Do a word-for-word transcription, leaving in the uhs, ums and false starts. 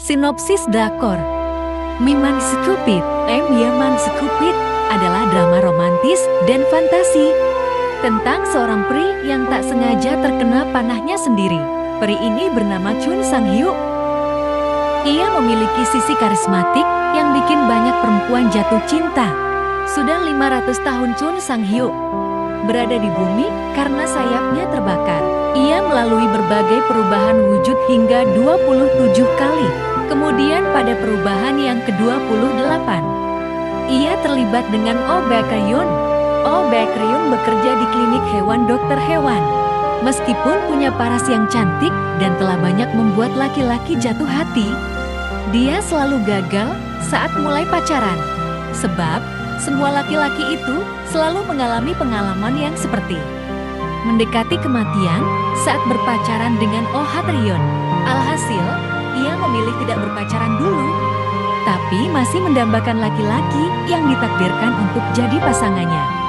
Sinopsis drakor Miman Stupid, M. Yaman Stupid adalah drama romantis dan fantasi tentang seorang peri yang tak sengaja terkena panahnya sendiri. Peri ini bernama Chun Sang-hyuk. Ia memiliki sisi karismatik yang bikin banyak perempuan jatuh cinta. Sudah lima ratus tahun Chun Sang-hyuk berada di bumi karena sayapnya terbakar. Ia melalui berbagai perubahan wujud hingga dua puluh tujuh kali. Kemudian pada perubahan yang ke-dua puluh delapan, ia terlibat dengan Oh Baekhyun. Oh Baekhyun bekerja di klinik hewan dokter hewan. Meskipun punya paras yang cantik dan telah banyak membuat laki-laki jatuh hati, dia selalu gagal saat mulai pacaran. Sebab semua laki-laki itu selalu mengalami pengalaman yang seperti mendekati kematian saat berpacaran dengan Oh Ha-taeyeon. Alhasil, ia memilih tidak berpacaran dulu, tapi masih mendambakan laki-laki yang ditakdirkan untuk jadi pasangannya.